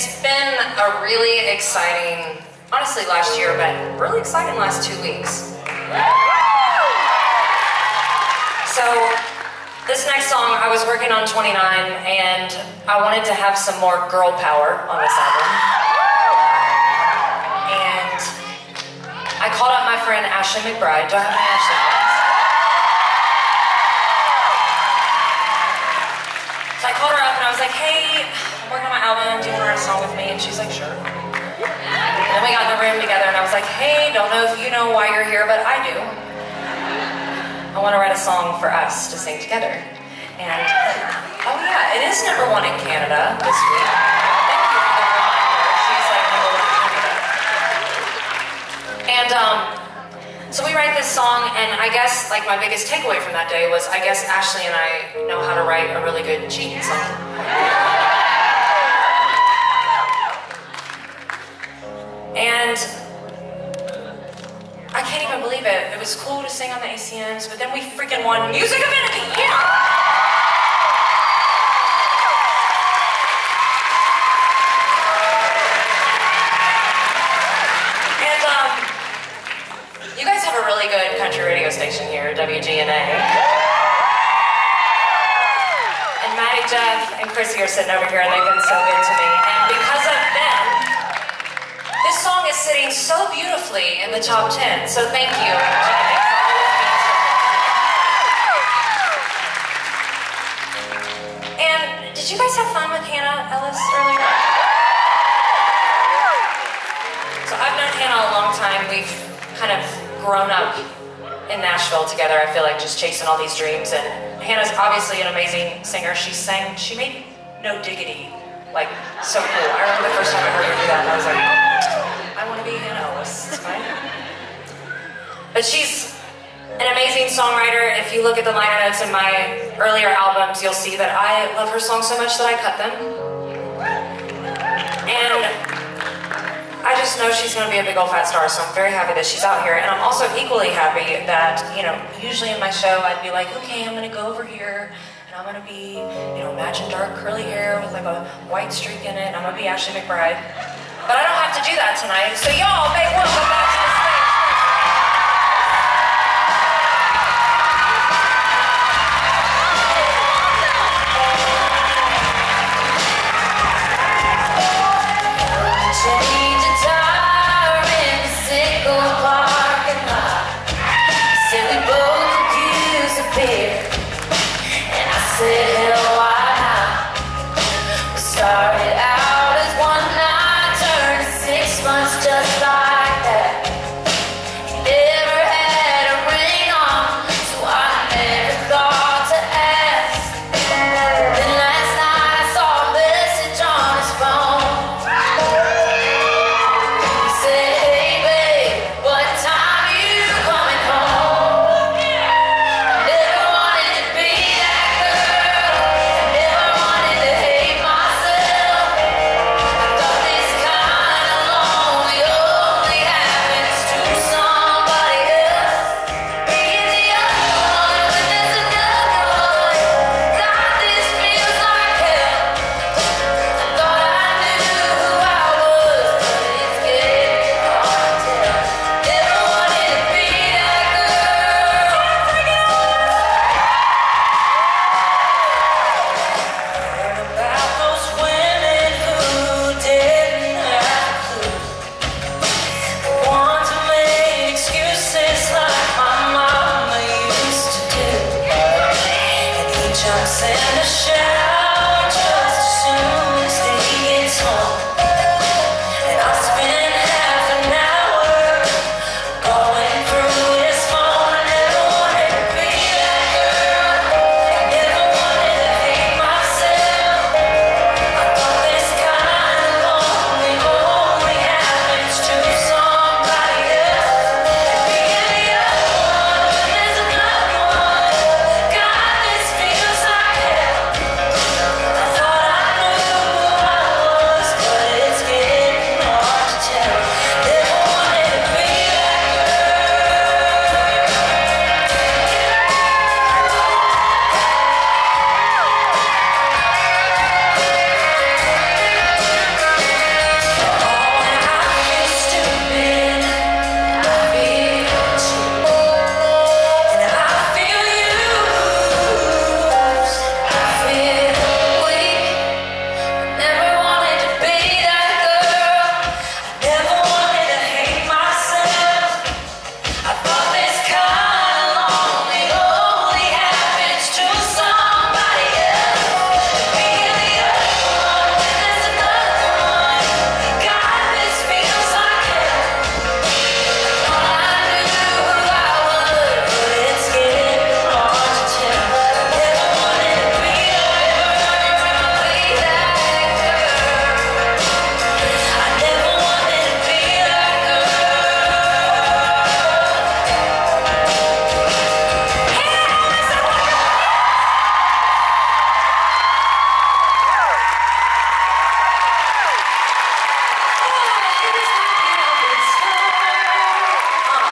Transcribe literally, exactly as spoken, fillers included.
It's been a really exciting, honestly last year, but really exciting last two weeks. So this next song, I was working on twenty-nine, and I wanted to have some more girl power on this album. And I called up my friend Ashley McBryde. Do I have my Ashley friends? So I called her up and I was like, hey, I'm working on my album, do you want to write a song with me? And she's like, sure. And then we got in the room together and I was like, hey, don't know if you know why you're here, but I do. I want to write a song for us to sing together. And, oh yeah, it is number one in Canada this week. Thank you for the reminder. She's like number one in Canada. And, um, so we write this song, and I guess, like, my biggest takeaway from that day was, I guess Ashley and I know how to write a really good cheating song. And I can't even believe it. It was cool to sing on the A C Ms, but then we freaking won Music Event of the Year! And, um, you guys have a really good country radio station here, W G N A. And Maddie, Jeff, and Chrissy are sitting over here, and they've been so good to me. And because of them, this song is sitting so beautifully in the top ten. So thank you, W G N A, for always being so good. And did you guys have fun with Hannah Ellis earlier? So I've known Hannah a long time. We've kind of grown up in Nashville together, I feel like, just chasing all these dreams. And Hannah's obviously an amazing singer. She sang, she made No Diggity, like, so cool. I remember the first time I heard her do that, and I was like, oh, I want to be Hannah Ellis, it's fine. But she's an amazing songwriter. If you look at the liner notes in my earlier albums, you'll see that I love her songs so much that I cut them. And I just know she's going to be a big old fat star, so I'm very happy that she's out here. And I'm also equally happy that, you know, usually in my show I'd be like, okay, I'm going to go over here, and I'm going to be, you know, imagine dark curly hair with like a white streak in it, and I'm going to be Ashley McBryde. But I don't have to do that tonight, so y'all may welcome back to the stage. Change a tire in the single parking lot. Said we both could use a beer, and I said, hell, why not? We started out as one night, turned six months just like that. You never had a ring on, so I never thought to ask. Then last night I saw a message on his phone. Send a ship.